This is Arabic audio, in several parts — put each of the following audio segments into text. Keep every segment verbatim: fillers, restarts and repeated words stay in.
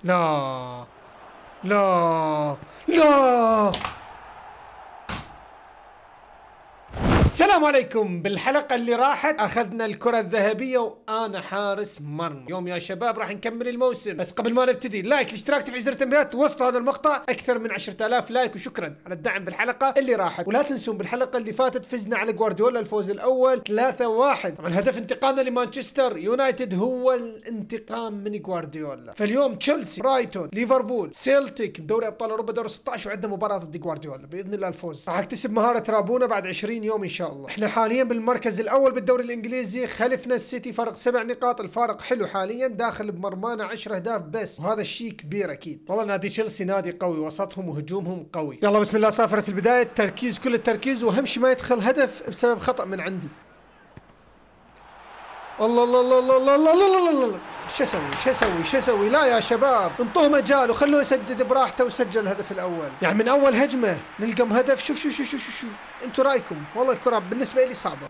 لا لا لا. السلام عليكم. بالحلقة اللي راحت أخذنا الكرة الذهبية وأنا حارس مرمى. اليوم يا شباب راح نكمل الموسم، بس قبل ما نبتدي لايك، الاشتراك، تفعيل زر التنبيهات، وصلوا هذا المقطع أكثر من عشرة آلاف لايك، وشكرا على الدعم بالحلقة اللي راحت. ولا تنسون بالحلقة اللي فاتت فزنا على جوارديولا الفوز الأول ثلاثة واحد. طبعا هدف انتقامنا لمانشستر يونايتد هو الانتقام من جوارديولا. فاليوم تشيلسي، برايتون، ليفربول، سيلتيك بدوري أبطال أوروبا دور ستة عشر، وعندنا مباراة ضد جوارديولا بإذن الله الفوز. راح اكتسب مهارة رابونا بعد عشرين يوم إن شاء الله. احنا حاليا بالمركز الاول بالدوري الانجليزي، خلفنا السيتي فرق سبع نقاط. الفارق حلو حاليا، داخل بمرمانا عشر اهداف بس، وهذا الشيء كبير اكيد. والله نادي تشيلسي نادي قوي، وسطهم وهجومهم قوي. يلا بسم الله صافرة البداية، التركيز كل التركيز، واهم شيء ما يدخل هدف بسبب خطأ من عندي. الله الله الله الله الله الله الله الله الله. شو اسوي شو اسوي شو اسوي؟ لا يا شباب، انطوه مجال وخلوه يسدد براحته وسجل الهدف الاول. يعني من اول هجمه نلقم هدف. شوف شوف شوف شوف شوف انتوا رايكم؟ والله الكره بالنسبه لي صعبه.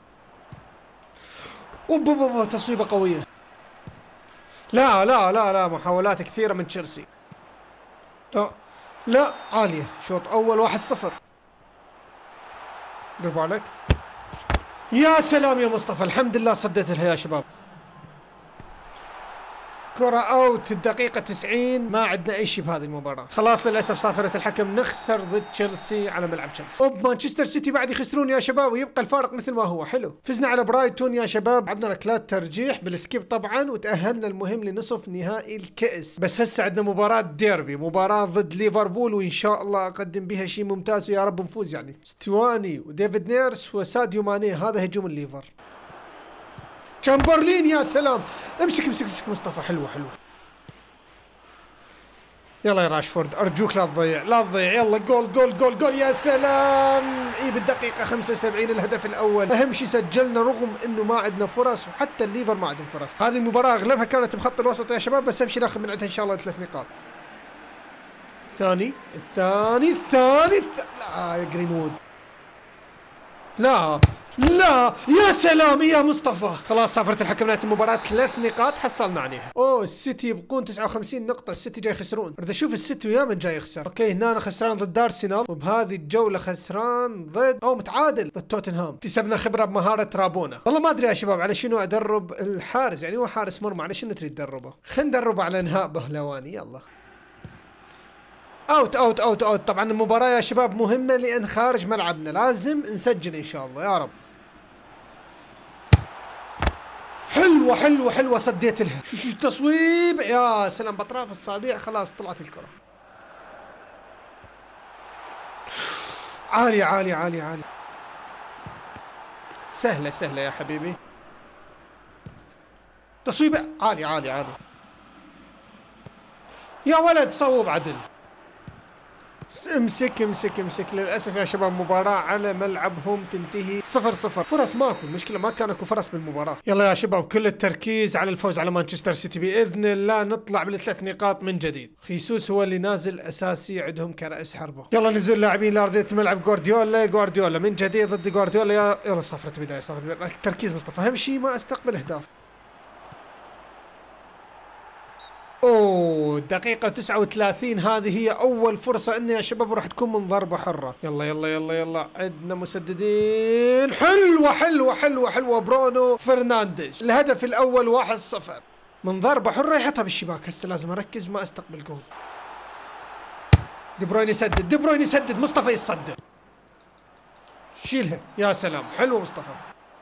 اوب اوب اوب، تصويبه قويه. لا لا لا لا، محاولات كثيره من تشيلسي. لا لا، عاليه. شوط اول واحد صفر. برافو عليك. يا سلام يا مصطفى، الحمد لله صديتها يا شباب. كرة اوت الدقيقة تسعين، ما عندنا اي شيء بهذه المباراة. خلاص للاسف صافرة الحكم، نخسر ضد تشيلسي على ملعب تشيلسي. اوب، مانشستر سيتي بعد يخسرون يا شباب، ويبقى الفارق مثل ما هو. حلو، فزنا على برايتون يا شباب، عندنا ركلات ترجيح بالسكيب طبعا، وتأهلنا المهم لنصف نهائي الكأس. بس هسه عندنا مباراة ديربي، مباراة ضد ليفربول، وان شاء الله اقدم بها شيء ممتاز ويا رب نفوز. يعني ستواني وديفيد نيرس وساديو ماني، هذا هجوم الليفر. تشامبرلين، يا سلام. امسك امسك امسك مصطفى، حلوه حلوه. يلا يا راشفورد ارجوك لا تضيع لا تضيع. يلا جول جول جول جول، يا سلام. اي بالدقيقة خمسة وسبعين الهدف الاول. اهم شيء سجلنا رغم انه ما عندنا فرص، وحتى الليفر ما عندهم فرص. هذه المباراة اغلبها كانت بخط الوسط يا شباب، بس اهم شيء ناخذ من عندها ان شاء الله ثلاث نقاط. الثاني الثاني الثاني الث... لا يا جرينوود. لا لا، يا سلام يا مصطفى. خلاص صافرة الحكم نهاية المباراة، ثلاث نقاط حصلنا عليها. اوه، السيتي يبقون تسعة وخمسين نقطة، السيتي جاي يخسرون. بدي اشوف السيتي ويا من جاي يخسر. اوكي، هنا أنا خسران ضد ارسنال، وبهذه الجولة خسران ضد او متعادل ضد توتنهام. اكتسبنا خبرة بمهارة رابونا. والله ما ادري يا شباب على شنو ادرب الحارس، يعني هو حارس مرمى، على شنو تريد تدربه؟ خلينا ندربه على انهاء بهلواني. يلا اوت اوت اوت اوت. طبعا المباراة يا شباب مهمة، لان خارج ملعبنا لازم نسجل ان شاء الله يا رب. حلوة حلوة حلوة، صديت لها. شو شو التصويب، يا سلام، بأطراف الصابع. خلاص طلعت الكرة. عالية عالية عالية عالية. سهلة سهلة يا حبيبي. تصويبة عالية عالية عالية. يا ولد صوب عدل. امسك امسك امسك. للاسف يا شباب مباراة على ملعبهم تنتهي صفر صفر. فرص ماكو، المشكلة ما كان اكو فرص بالمباراة. يلا يا شباب كل التركيز على الفوز على مانشستر سيتي، باذن الله نطلع بالثلاث نقاط من جديد. خيسوس هو اللي نازل اساسي عندهم كرأس حربة. يلا نزول لاعبين لارضية الملعب. جوارديولا جوارديولا من جديد ضد جوارديولا. يا يلا صفرة بداية صفرة بداية. تركيز مصطفى، اهم شيء ما استقبل اهداف. اوه، دقيقة تسعة وثلاثين، هذه هي أول فرصة إني يا شباب راح تكون من ضربة حرة. يلا يلا يلا يلا، عندنا مسددين. حلوة حلوة حلوة حلوة، برونو فرنانديز. الهدف الأول واحد صفر من ضربة حرة، يحطها بالشباك. هسه لازم أركز ما أستقبل جول. دي بروين يسدد، دي بروين يسدد، مصطفى يصدق. شيلها، يا سلام، حلوة مصطفى.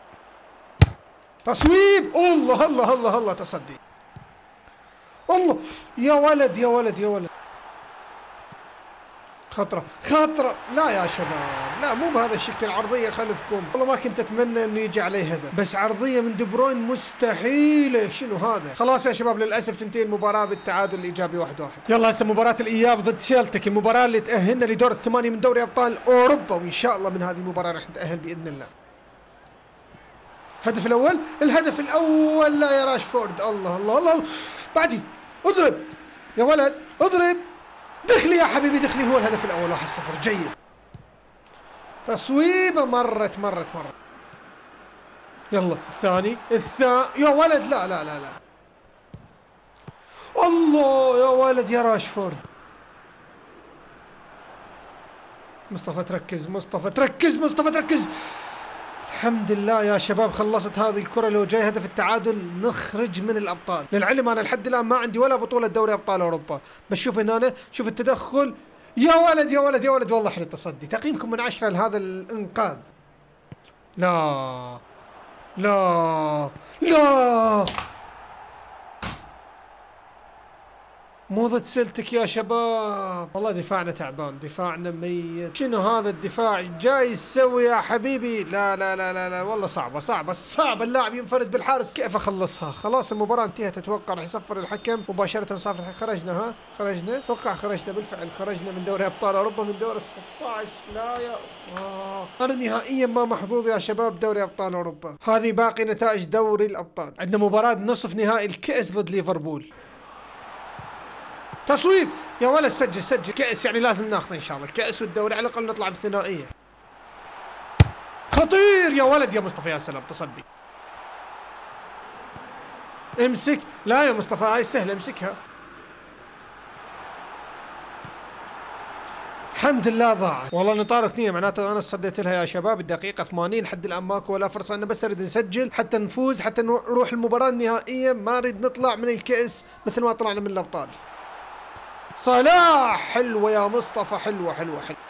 تصويب، الله الله الله الله، تصدي. الله، يا ولد يا ولد يا ولد. خطرة خطرة. لا يا شباب، لا مو بهذا الشكل. عرضية خلفكم. والله ما كنت اتمنى انه يجي عليه هدف، بس عرضية من دي بروين مستحيلة. شنو هذا؟ خلاص يا شباب للاسف تنتهي المباراة بالتعادل الايجابي واحد واحد. يلا هسه مباراة الاياب ضد سيلتيك، المباراة اللي تأهلنا لدور الثمانية من دوري ابطال اوروبا، وان شاء الله من هذه المباراة راح نتأهل باذن الله. الهدف الاول، الهدف الاول. لا يا راشفورد، الله الله الله, الله. بعدي اضرب يا ولد، اضرب. دخلي يا حبيبي دخلي. هو الهدف الاول واحد صفر. جيد. تصويبه مرت مرت مرت. يلا الثاني الثاني، يا ولد. لا لا لا لا. الله يا ولد يا راشفورد. مصطفى تركز، مصطفى تركز، مصطفى تركز. الحمد لله يا شباب خلصت هذه الكرة. لو جاي هدف التعادل نخرج من الأبطال. للعلم أنا لحد الآن ما عندي ولا بطولة دوري أبطال أوروبا، بس شوف هنا، شوف التدخل. يا ولد يا ولد يا ولد، والله حلو التصدي. تقييمكم من عشرة لهذا الإنقاذ. لا لا لا، مو ضد سلتك يا شباب. والله دفاعنا تعبان، دفاعنا ميت. شنو هذا الدفاع جاي يسوي يا حبيبي؟ لا لا لا لا لا، والله صعبة صعبة صعبة. اللاعب ينفرد بالحارس، كيف اخلصها؟ خلاص المباراة انتهت. اتوقع راح يصفر الحكم مباشرة. صافر خرجنا، ها خرجنا، اتوقع خرجنا بالفعل. خرجنا من دوري ابطال اوروبا، من دور ال ستة عشر. لا يا آه. انا نهائيا ما محظوظ يا شباب. دوري ابطال اوروبا هذه باقي نتائج دوري الابطال. عندنا مباراة نصف نهائي الكأس ضد ليفربول. تصويب يا ولد، سجل سجل. كأس يعني لازم ناخذه ان شاء الله، الكأس والدوري على الاقل نطلع بالثنائية. خطير يا ولد يا مصطفى، يا سلام تصدي. امسك، لا يا مصطفى هاي سهلة، امسكها. الحمد لله ضاعت. والله نطار ركنية، معناته انا صديت لها يا شباب. الدقيقة ثمانين لحد الان ماكو ولا فرصة. انا بس اريد نسجل حتى نفوز، حتى نروح المباراة النهائية. ما اريد نطلع من الكأس مثل ما طلعنا من الابطال. صلاح، حلوة يا مصطفى، حلوة حلوة حلوة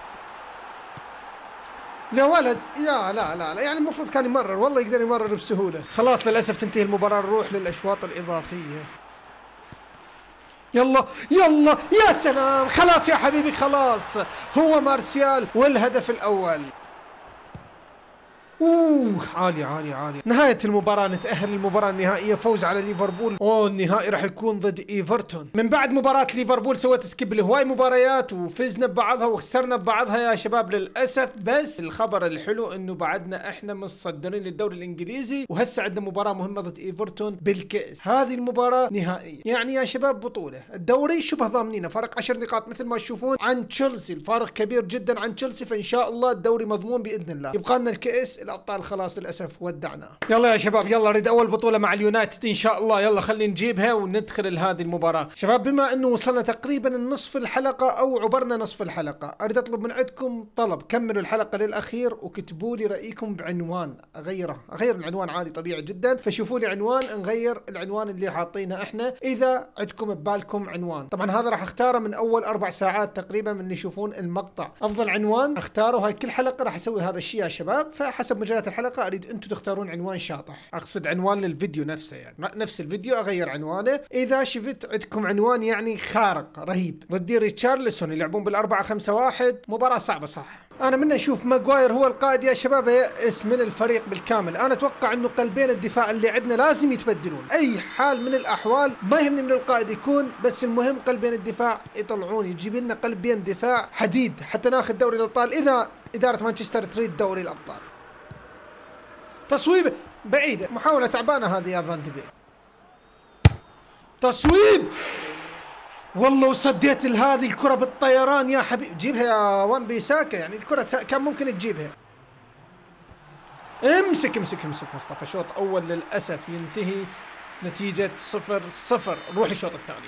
يا ولد. يا لا لا لا، يعني المفروض كان يمرر، والله يقدر يمرر بسهولة. خلاص للأسف تنتهي المباراة، نروح للأشواط الإضافية. يلا يلا يا سلام، خلاص يا حبيبي خلاص. هو مارسيال والهدف الأول. اوه عالي عالي عالي. نهاية المباراة، نتأهل المباراة النهائية، فوز على ليفربول. اوه النهائي راح يكون ضد ايفرتون. من بعد مباراة ليفربول سويت سكيب لهواي مباريات، وفزنا ببعضها وخسرنا ببعضها يا شباب للأسف. بس الخبر الحلو انه بعدنا احنا متصدرين للدوري الانجليزي، وهسه عندنا مباراة مهمة ضد ايفرتون بالكأس. هذه المباراة نهائية، يعني يا شباب بطولة. الدوري شبه ضامنينه، فرق عشر نقاط مثل ما تشوفون عن تشيلسي. الفارق كبير جدا عن تشيلسي، فان شاء الله الدوري مضمون باذن الله. يبقى لنا الكأس، الابطال خلاص للاسف ودعنا. يلا يا شباب يلا، اريد اول بطوله مع اليونايتد ان شاء الله. يلا خلينا نجيبها وندخل لهذه المباراه. شباب بما انه وصلنا تقريبا النصف الحلقه او عبرنا نصف الحلقه، اريد اطلب من عندكم طلب. كملوا الحلقه للاخير وكتبوا لي رايكم بعنوان. اغيره، اغير العنوان عادي طبيعي جدا. فشوفوا لي عنوان، نغير العنوان اللي حاطينه احنا. اذا عندكم ببالكم عنوان، طبعا هذا راح اختاره من اول اربع ساعات تقريبا من اللي يشوفون المقطع. افضل عنوان اختاره. هاي كل حلقه راح اسوي هذا الشيء يا شباب، فحسب مجالات الحلقه اريد انتم تختارون عنوان شاطح. اقصد عنوان للفيديو نفسه، يعني نفس الفيديو اغير عنوانه. اذا شفت عندكم عنوان يعني خارق رهيب ضد ريتشارلسون يلعبون بالأربعة خمسة واحد، مباراة صعبة صح. انا من اشوف ماغواير هو القائد يا شباب، يأس من الفريق بالكامل. انا اتوقع انه قلبين الدفاع اللي عندنا لازم يتبدلون. اي حال من الاحوال ما يهمني من القائد يكون، بس المهم قلبين الدفاع يطلعون، يجيب لنا قلبين دفاع حديد حتى ناخذ دوري الابطال، اذا ادارة مانشستر تريد دوري الابطال. تصويب بعيدة، محاولة تعبانة هذه يا فان دي بيك. تصويب، والله وصديت هذه الكرة بالطيران يا حبيبي. جيبها يا وان بيساكا، يعني الكرة كان ممكن تجيبها. امسك امسك امسك مصطفى. شوط اول للأسف ينتهي نتيجة صفر صفر. روح للشوط الثاني.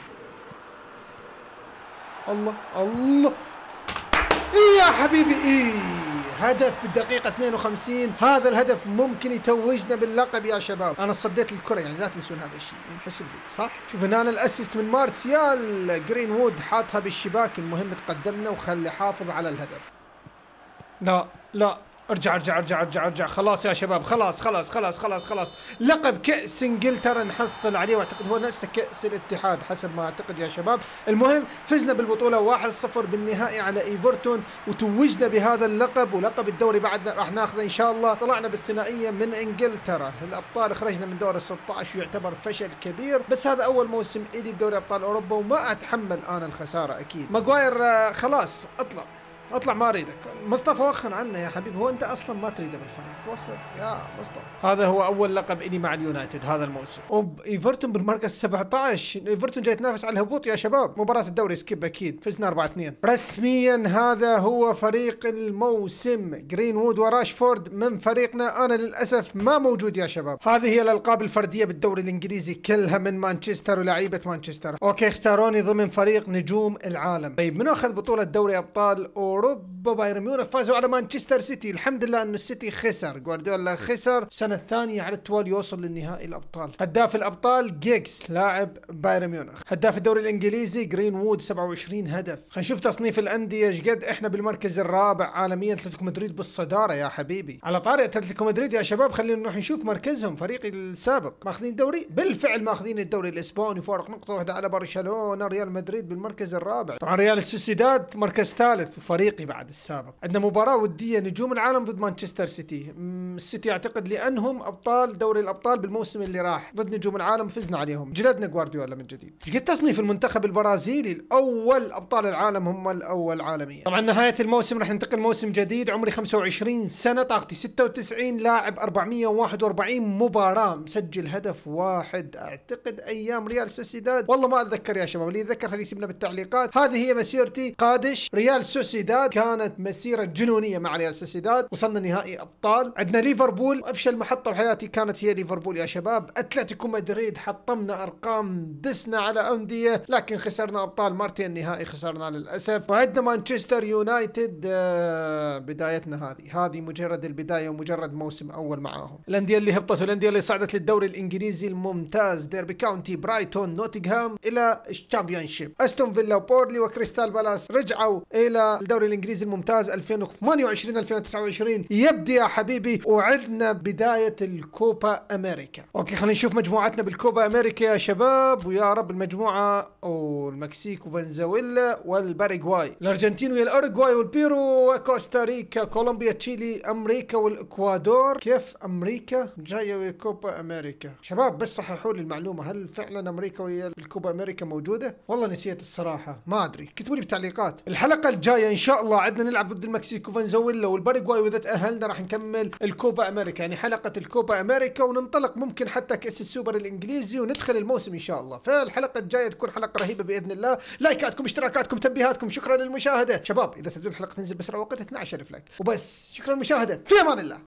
الله الله يا حبيبي. ايه هدف بالدقيقة اثنين وخمسين. هذا الهدف ممكن يتوجنا باللقب يا شباب. انا صديت الكرة، يعني لا تنسون هذا الشيء ينحسب لي صح. شوف هنا الاسيست من مارسيال، جرين وود حاطها بالشباك. المهم تقدمنا وخلي حافظ على الهدف. لا لا، ارجع ارجع ارجع ارجع ارجع. خلاص يا شباب خلاص خلاص خلاص خلاص خلاص. لقب كأس انجلترا نحصل عليه، واعتقد هو نفسه كأس الاتحاد حسب ما اعتقد يا شباب. المهم فزنا بالبطولة واحد صفر بالنهائي على ايفرتون، وتوجنا بهذا اللقب. ولقب الدوري بعد راح ناخذه ان شاء الله. طلعنا بالثنائية من انجلترا الابطال، خرجنا من دور ال ستة عشر، يعتبر فشل كبير. بس هذا اول موسم الي بدوري ابطال اوروبا، وما اتحمل انا الخسارة اكيد. ماغواير خلاص اطلع اطلع ما اريدك. مصطفى وخر عنا يا حبيبي، هو انت اصلا ما تريده بالفريق، وخر يا مصطفى. هذا هو اول لقب الي مع اليونايتد هذا الموسم. اوب ايفرتون بالمركز سبعة عشر، ايفرتون جاي تنافس على الهبوط يا شباب. مباراة الدوري سكيب اكيد، فزنا أربعة اثنين. رسميا هذا هو فريق الموسم، جرينوود وراشفورد من فريقنا. انا للاسف ما موجود يا شباب. هذه هي الالقاب الفردية بالدوري الانجليزي كلها من مانشستر ولعيبة مانشستر. اوكي اختاروني ضمن فريق نجوم العالم. طيب من اخذ بطولة دوري ابطال اوروبا؟ بايرن ميونخ فازوا على مانشستر سيتي. الحمد لله انه السيتي خسر، جوارديولا خسر السنة الثانية على التوالي يوصل للنهائي الابطال. هداف الابطال جيكس لاعب بايرن ميونخ. هداف الدوري الانجليزي جرينوود سبعة وعشرين هدف. خلينا نشوف تصنيف الاندية ايش قد. احنا بالمركز الرابع عالميا، اتلتيكو مدريد بالصدارة يا حبيبي. على طاري اتلتيكو مدريد يا شباب، خلينا نروح نشوف مركزهم. فريقي السابق ماخذين الدوري، بالفعل ماخذين الدوري الاسباني، فارق نقطة واحدة على برشلونة. ريال مدريد بالمركز الرابع، طبعا ريال سوسيداد مركز ثالث، وفريقي بعد السابق. عندنا مباراة ودية نجوم العالم ضد مانشستر سيتي. السيتي اعتقد لانهم ابطال دوري الابطال بالموسم اللي راح، ضد نجوم العالم فزنا عليهم، جلدنا جوارديولا من جديد. قد تصنيف المنتخب البرازيلي الاول، ابطال العالم هم الاول عالميا. طبعا نهاية الموسم راح ننتقل موسم جديد. عمري خمسة وعشرين سنة، طاقتي ستة وتسعين لاعب، أربعمية وواحد وأربعين مباراة، مسجل هدف واحد اعتقد ايام ريال سوسيداد، والله ما اتذكر يا شباب، اللي يتذكر خليه يكتب لنا بالتعليقات. هذه هي مسيرتي قادش ريال سوسيداد، كانت مسيرة جنونية مع ريال سوسيداد، وصلنا نهائي ابطال. عندنا ليفربول، افشل محطة بحياتي كانت هي ليفربول يا شباب. اتلتيكو مدريد حطمنا ارقام، دسنا على اندية، لكن خسرنا ابطال مرتين نهائي خسرنا للاسف. وعندنا مانشستر يونايتد، آه بدايتنا هذه هذه مجرد البداية ومجرد موسم اول معاهم. الاندية اللي هبطت والاندية اللي صعدت للدوري الانجليزي الممتاز، ديربي كاونتي، برايتون، نوتنغهام الى الشامبيونشيب. استون فيلا وبورلي وكريستال بالاس رجعوا الى الدوري الانجليزي الممتاز ألفين وثمانية وعشرين ألفين وتسعة وعشرين. يبدي يا حبيبي، وعدنا بداية الكوبا امريكا. اوكي خلينا نشوف مجموعتنا بالكوبا امريكا يا شباب، ويا رب المجموعة او المكسيك وفنزويلا والباراغواي، الارجنتين ويا الاوروغواي والبيرو وكوستاريكا، كولومبيا، تشيلي، امريكا والاكوادور. كيف امريكا جايه ويا كوبا امريكا؟ شباب بس صححوا لي المعلومه، هل فعلا امريكا ويا الكوبا امريكا موجوده؟ والله نسيت الصراحه، ما ادري، كتبوا لي بالتعليقات. الحلقه الجايه ان شاء الله عندنا نلعب ضد المكسيك وفنزويلا والباراغواي، واذا تاهلنا راح نكمل الكوبا امريكا، يعني حلقه الكوبا امريكا، وننطلق ممكن حتى كاس السوبر الانجليزي وندخل الموسم ان شاء الله. فالحلقه الجايه تكون حلقه رهيبه باذن الله. لايكاتكم، اشتراكاتكم، تنبيهاتكم، شكرا للمشاهده. شباب اذا تبدون الحلقه تنزل باسرع وقت اثني عشر لايك وبس. شكرا للمشاهده، في امان الله.